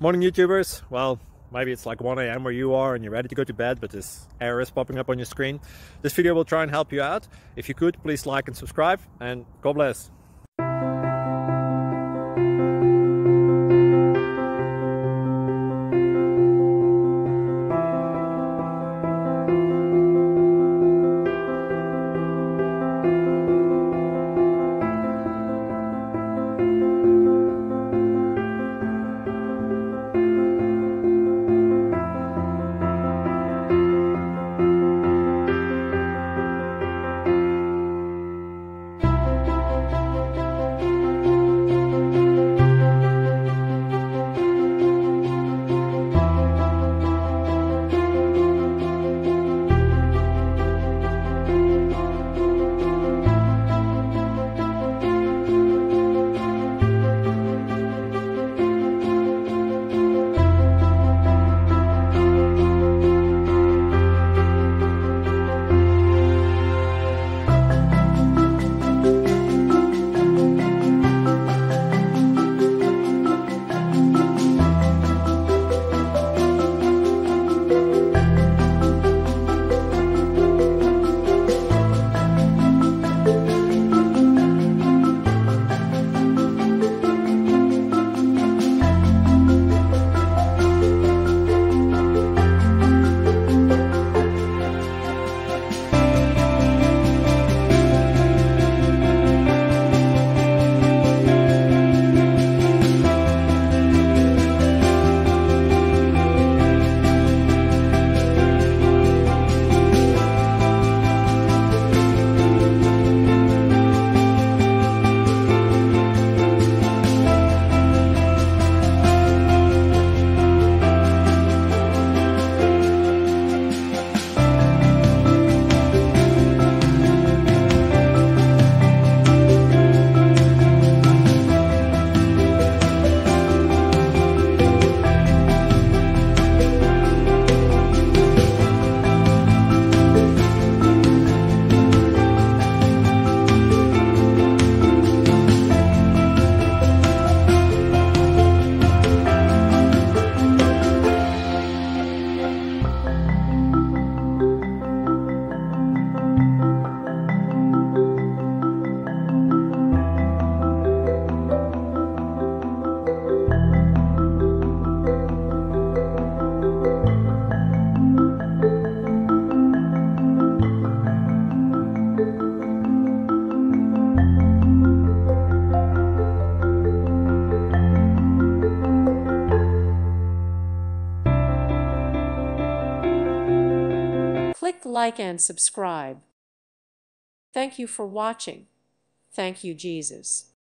Morning YouTubers. Well, maybe it's like 1 a.m. where you are and you're ready to go to bed, but this error is popping up on your screen. This video will try and help you out. If you could, please like and subscribe, and God bless. Click like and subscribe. Thank you for watching. Thank you, Jesus.